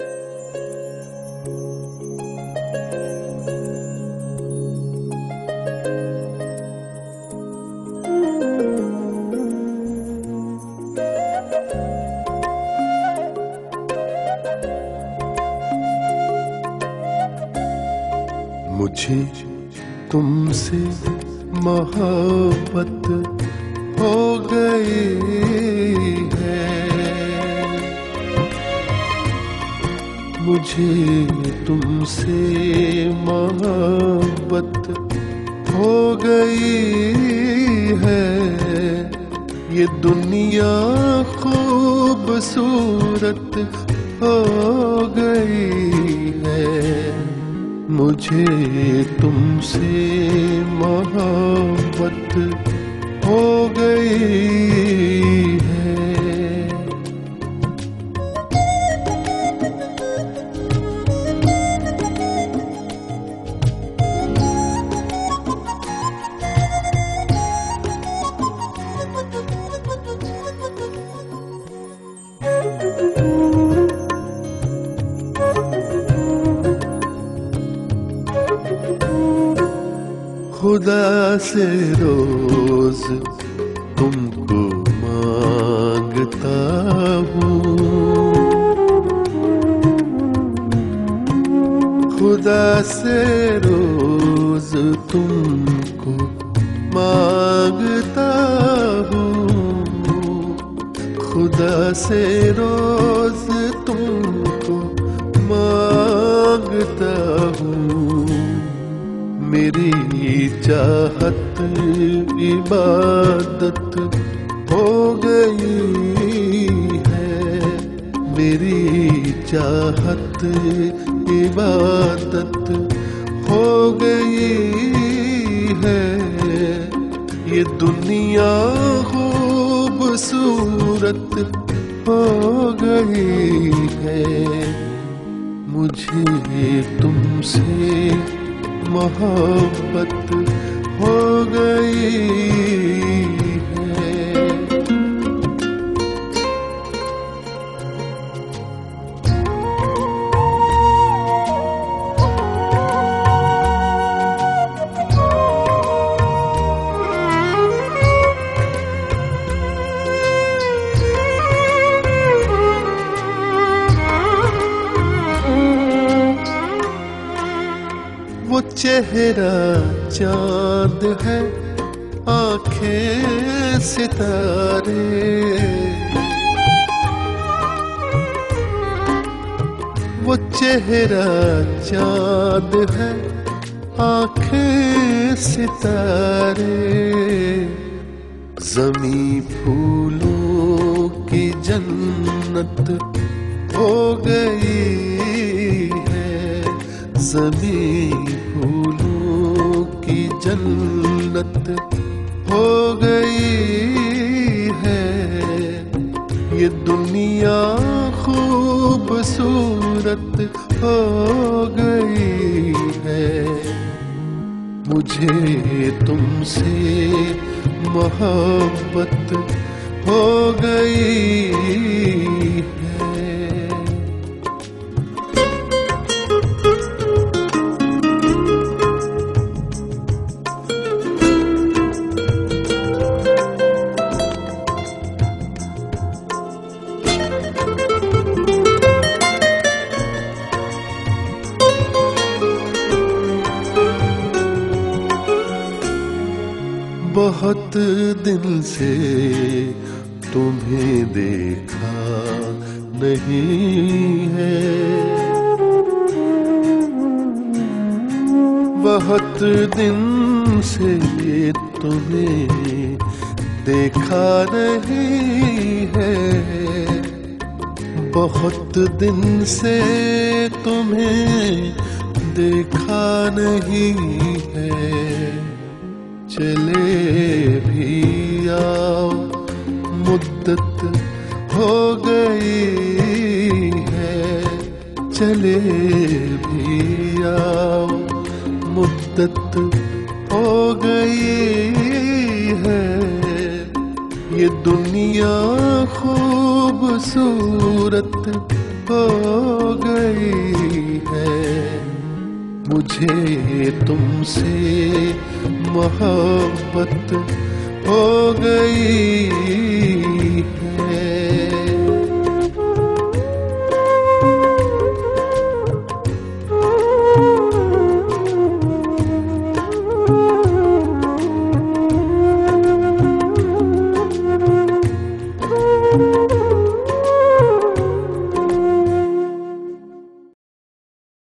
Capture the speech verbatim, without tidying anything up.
मुझे तुमसे मोहब्बत हो गई है, मुझे तुमसे मोहब्बत हो गई है। ये दुनिया खूबसूरत हो गई है, मुझे तुमसे मोहब्बत हो गई है। खुदा से रोज तुमको मांगता हूँ, खुदा से रोज तुमको मांगता हूँ, खुदा से रोज तुमको मांगता हूँ। मेरी चाहत इबादत हो गई है, मेरी चाहत इबादत हो गई है। ये दुनिया खूबसूरत हो गई है, मुझे तुमसे मोहब्बत हो गई है। वो चेहरा चांद है, आंखें सितारे, वो चेहरा चांद है, आंखें सितारे। ज़मीं फूलों की जन्नत हो गई है, ज़मीं फूलों की जन्नत हो गई है। ये दुनिया खूबसूरत हो गई है, मुझे तुमसे मोहब्बत हो गई है। बहुत दिन से तुम्हें देखा नहीं है, बहुत दिन से तुम्हें देखा नहीं है, बहुत दिन से तुम्हें देखा नहीं है। चले भी आओ मुद्दत हो गई है, चले भी आओ मुद्दत हो गई है। ये दुनिया खूबसूरत हो गई है। मुझे तुमसे मोहब्बत हो गई है।